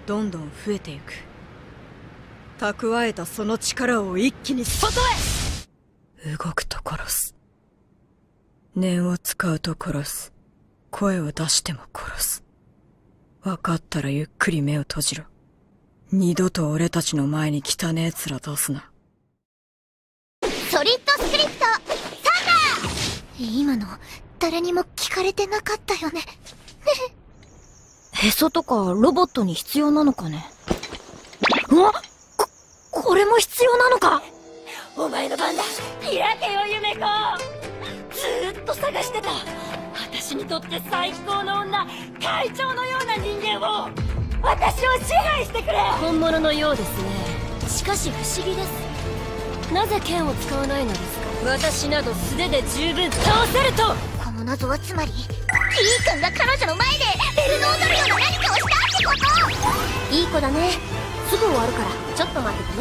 どんどん増えていく。蓄えたその力を一気に外へ。動くと殺す。念を使うと殺す。声を出しても殺す。分かったらゆっくり目を閉じろ。二度と俺たちの前に汚え面出すな。 ソリッドスクリプトサンダー。今の誰にも聞かれてなかったよね。 へそとかロボットに必要なのかね。これも必要なのか。 お前の番だ。開けよ夢子。ずーっと探してた。私にとって最高の女、会長のような人間を、私を支配してくれ。 本物のようですね。しかし不思議です。なぜ剣を使わないのですか。私など素手で十分倒せると。 この謎はつまりキー君が彼女の前でベルの踊るような何かをしたってこと。 いい子だね。すぐ終わるからちょっと待っててね。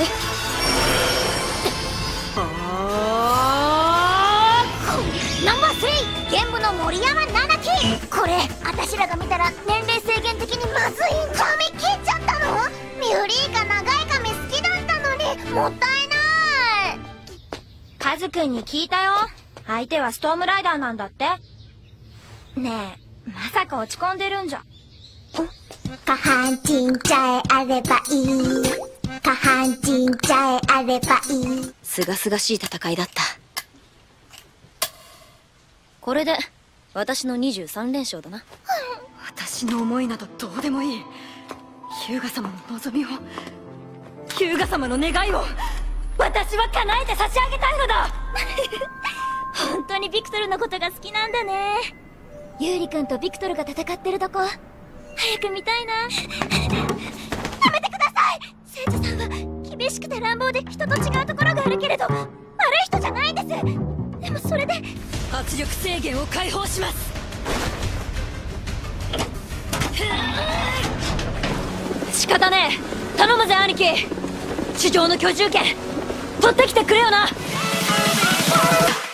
ナンバー3、玄武の森山七樹。これ私らが見たら年齢制限的にまずい。髪切っちゃったの。ミュリーが長い髪好きだったのにもったいない。 カズくんに聞いたよ。相手はストームライダーなんだって。ねえ、まさか落ち込んでるんじゃ。 下半身茶えあればいい。下半身茶えあればいい。 すがすがしい戦いだった。これで私の23連勝だな。 私の思いなどどうでもいい。日向様の望みを、日向様の願いを私は叶えて差し上げたいのだ。 本当にビクトルのことが好きなんだね。ユーリ君とビクトルが戦ってるとこ早く見たいな。やめてください。聖司さんは厳しくて乱暴で人と違うところがあるけれど悪い人じゃないんです。でもそれで圧力制限を解放します。 仕方ねえ。頼むぜ兄貴。地上の居住権取ってきてくれよな。